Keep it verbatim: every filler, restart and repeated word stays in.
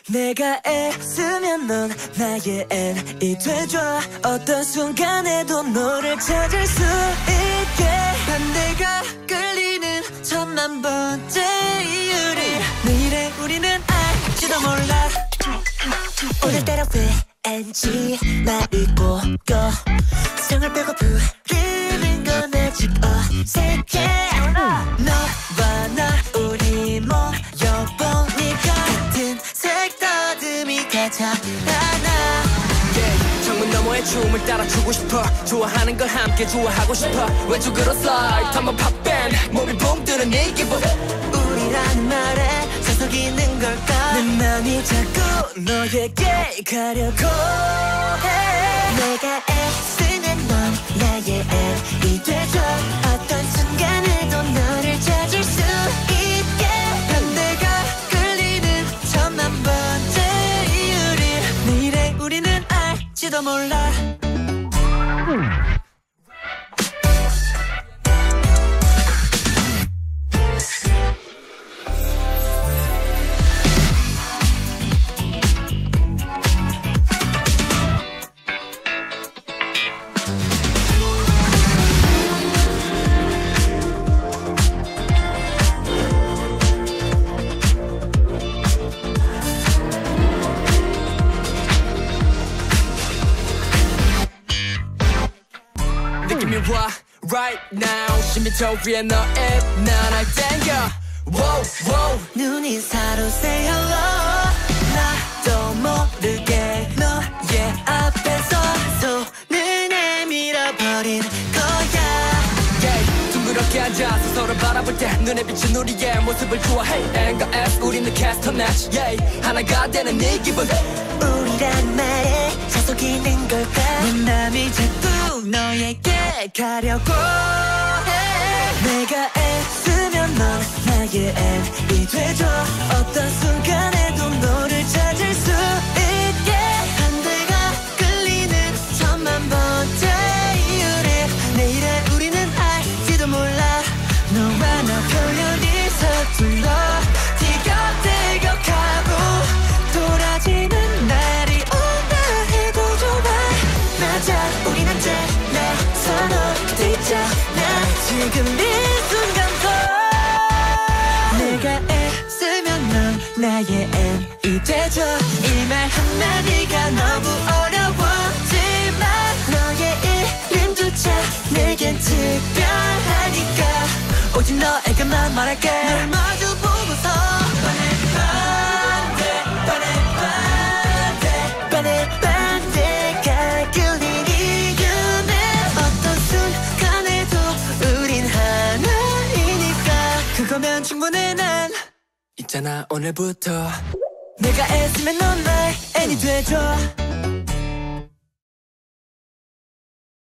내가 애쓰면 넌 나의 N이 돼줘. 어떤 순간에도 너를 찾을 수 있게. 반대가 끌리는 천만 번째 이유를 내일의 우리는 알지도 몰라. 오늘따라 왠지 말을 꼬고 성을 빼고 부르는 건 아직 어색해. 너와 나 우리 모여보니까 같은 색더듬이 가장 많아. yeah, 창문 너머의 춤을 따라추고 싶어. 좋아하는 걸 함께 좋아하고 싶어. 왼쪽으로 slide 한번 팝밴 몸이 붕 뜨는 이 기분. 우리라는 말에 서석이는 걸까. 내 맘이 자꾸 너에게 가려고 해. 내가 애쓰면 넌 나의 N이 돼줘. 어떤 순간에도 너를 찾을 수 있게. 반대가 끌리는 천만 번째 이유를 내일의 우리는 알지도 몰라. 느낌이 와 right now. 십미터 위에 너의 나날 땡겨. wow, wow. 눈인사로 say hello. 나도 모르게 너의 앞에서 손을 내밀어버린 거야. yeah, 둥그렇게 앉아서 서로 바라볼 때 눈에 비친 우리의 모습을 좋아해. N과 S 우리는 캐스터 매치. yeah, 하나가 되는 이 기분. 우리란 말에 자석이는 걸까. 내 맘이 자꾸 너에게 가려고 해. 내가 애쓰면 넌 나의 N이 돼줘. 어떤 순간에도 너를 찾을 수 있게. 반대가 끌리는 천만 번째 이유를 내일의 우리는 알지도 몰라. 너와 나 표현이 서툴러 티격태격하고 돌아지는 날이 온다 해도 좋아. 맞아 우린 언제나 서로 곁에 있잖아. 지금 이 순간도 내가 애쓰면 넌 나의 N이 돼줘. 이 말 한마디가 너무 어려웠지만 너의 이름조차 내겐 특별하니까 오직 너에게만 말할게. 널 마주 보고서 반대 반대 반대 반대가 끌린 이유는 어떤 순간에도 우린 하나이니까. 그거면 충분해. 난 있잖아 오늘부터 내가 애쓰면 넌 나의 N이 돼줘.